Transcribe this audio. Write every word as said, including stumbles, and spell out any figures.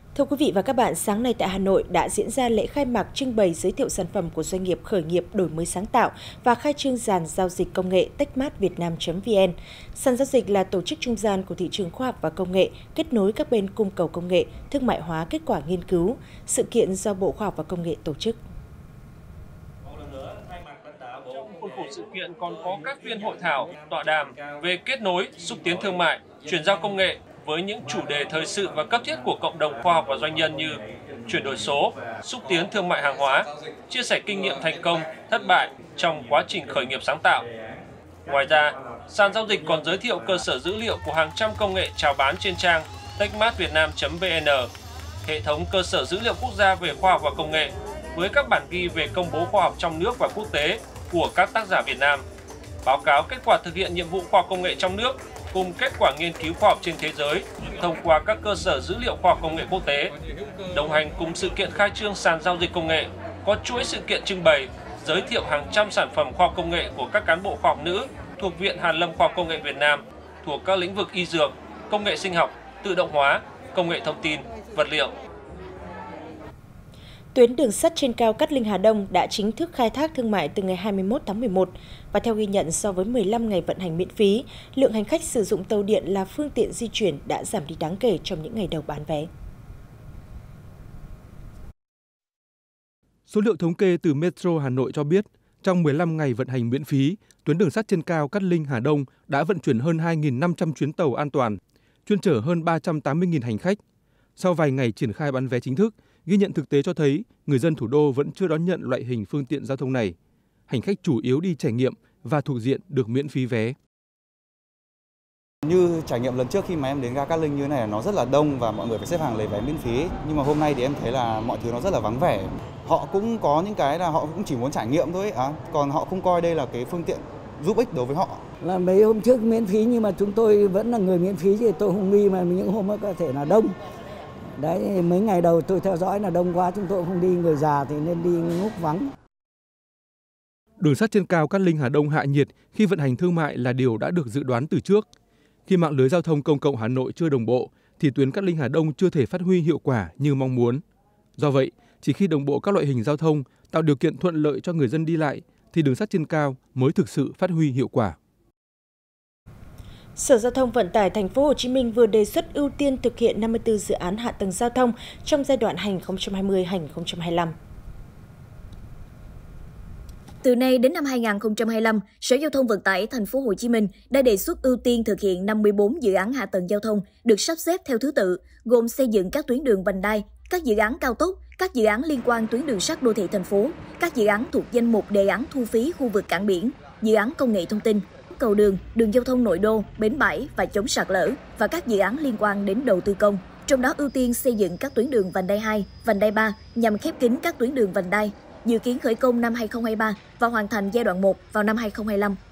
Thưa quý vị và các bạn, sáng nay tại Hà Nội đã diễn ra lễ khai mạc trưng bày giới thiệu sản phẩm của doanh nghiệp khởi nghiệp đổi mới sáng tạo và khai trương sàn giao dịch công nghệ techmartvietnam.vn. Sàn giao dịch là tổ chức trung gian của thị trường khoa học và công nghệ, kết nối các bên cung cầu công nghệ, thương mại hóa kết quả nghiên cứu, sự kiện do Bộ Khoa học và Công nghệ tổ chức. Trong khuôn khổ sự kiện còn có các phiên hội thảo, tọa đàm về kết nối, xúc tiến thương mại, chuyển giao công nghệ với những chủ đề thời sự và cấp thiết của cộng đồng khoa học và doanh nhân như chuyển đổi số, xúc tiến thương mại hàng hóa, chia sẻ kinh nghiệm thành công, thất bại trong quá trình khởi nghiệp sáng tạo. Ngoài ra, sàn giao dịch còn giới thiệu cơ sở dữ liệu của hàng trăm công nghệ chào bán trên trang techmartvietnam.vn, hệ thống cơ sở dữ liệu quốc gia về khoa học và công nghệ với các bản ghi về công bố khoa học trong nước và quốc tế của các tác giả Việt Nam, báo cáo kết quả thực hiện nhiệm vụ khoa học công nghệ trong nước cùng kết quả nghiên cứu khoa học trên thế giới thông qua các cơ sở dữ liệu khoa học công nghệ quốc tế. Đồng hành cùng sự kiện khai trương sàn giao dịch công nghệ có chuỗi sự kiện trưng bày, giới thiệu hàng trăm sản phẩm khoa học công nghệ của các cán bộ khoa học nữ thuộc Viện Hàn lâm Khoa học Công nghệ Việt Nam thuộc các lĩnh vực y dược, công nghệ sinh học, tự động hóa, công nghệ thông tin, vật liệu. Tuyến đường sắt trên cao Cát Linh - Hà Đông đã chính thức khai thác thương mại từ ngày hai mươi mốt tháng mười một và theo ghi nhận so với mười lăm ngày vận hành miễn phí, lượng hành khách sử dụng tàu điện là phương tiện di chuyển đã giảm đi đáng kể trong những ngày đầu bán vé. Số liệu thống kê từ Metro Hà Nội cho biết, trong mười lăm ngày vận hành miễn phí, tuyến đường sắt trên cao Cát Linh - Hà Đông đã vận chuyển hơn hai nghìn năm trăm chuyến tàu an toàn, chuyên chở hơn ba trăm tám mươi nghìn hành khách. Sau vài ngày triển khai bán vé chính thức, ghi nhận thực tế cho thấy người dân thủ đô vẫn chưa đón nhận loại hình phương tiện giao thông này. Hành khách chủ yếu đi trải nghiệm và thuộc diện được miễn phí vé. Như trải nghiệm lần trước khi mà em đến ga Cát Linh như thế này, nó rất là đông và mọi người phải xếp hàng lấy vé miễn phí. Nhưng mà hôm nay thì em thấy là mọi thứ nó rất là vắng vẻ. Họ cũng có những cái là họ cũng chỉ muốn trải nghiệm thôi, à, còn họ không coi đây là cái phương tiện giúp ích đối với họ. Là mấy hôm trước miễn phí nhưng mà chúng tôi vẫn là người miễn phí thì tôi không nghi mà những hôm đó có thể là đông. Đấy, mấy ngày đầu tôi theo dõi là đông quá, chúng tôi không đi, người già thì nên đi lúc vắng. Đường sắt trên cao Cát Linh - Hà Đông hạ nhiệt khi vận hành thương mại là điều đã được dự đoán từ trước. Khi mạng lưới giao thông công cộng Hà Nội chưa đồng bộ, thì tuyến Cát Linh - Hà Đông chưa thể phát huy hiệu quả như mong muốn. Do vậy, chỉ khi đồng bộ các loại hình giao thông, tạo điều kiện thuận lợi cho người dân đi lại, thì đường sắt trên cao mới thực sự phát huy hiệu quả. Sở Giao thông Vận tải Thành phố Hồ Chí Minh vừa đề xuất ưu tiên thực hiện năm mươi tư dự án hạ tầng giao thông trong giai đoạn hai nghìn không trăm hai mươi đến hai nghìn không trăm hai mươi lăm. Từ nay đến năm hai nghìn không trăm hai mươi lăm, Sở Giao thông Vận tải Thành phố Hồ Chí Minh đã đề xuất ưu tiên thực hiện năm mươi tư dự án hạ tầng giao thông được sắp xếp theo thứ tự, gồm xây dựng các tuyến đường vành đai, các dự án cao tốc, các dự án liên quan tuyến đường sắt đô thị thành phố, các dự án thuộc danh mục đề án thu phí khu vực cảng biển, dự án công nghệ thông tin, cầu đường, đường giao thông nội đô, bến bãi và chống sạt lở và các dự án liên quan đến đầu tư công. Trong đó ưu tiên xây dựng các tuyến đường vành đai hai, vành đai ba nhằm khép kín các tuyến đường vành đai, dự kiến khởi công năm hai nghìn không trăm hai mươi ba và hoàn thành giai đoạn một vào năm hai nghìn không trăm hai mươi lăm.